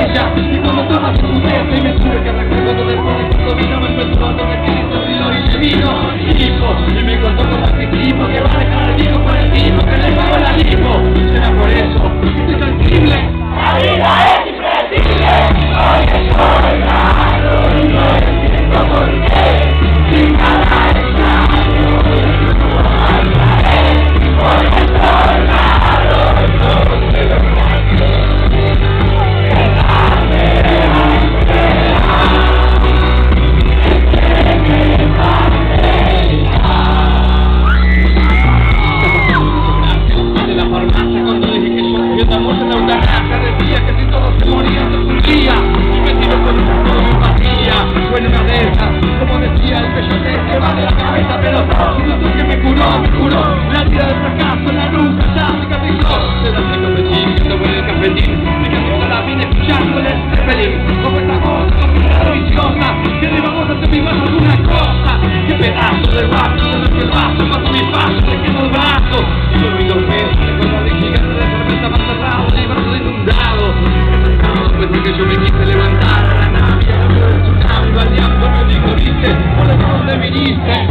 ella. Y cuando estaba su mujer, y me tuve que recuerdo después de que dominaba el petróleo donde Cristo vino y se vino y me contó con anticipo que va a dejar el hijo por el tipo que le pagó la lipo. Será por eso que estoy tan simple. La vida es impredecible. Hoy estoy raro y no entiendo por qué. Sin nada es raro, no hablaré. Hoy estoy raro, no sé lo que como decía el peyote que va de la cabeza, pero siento que me curó, la vida del fracaso, la nuca ya cicatrizó, de las chicos de chicos, no vuelve el cafetín, me quedo la vida escuchando el Zeppelin, como esta cosa, como una viciosa, que le vamos a hacer mi mano alguna cosa, qué pedazo de guapo, se me fue el vaso, paso mi paso, te quedo el brazo, y me olvido el peso, me acuerdo de gigante de cerveza más cerrado, de brazo inundado, después que yo me quise levantar a la nave, pero el tsunami va al diablo, me dijo, viste, por dónde viniste.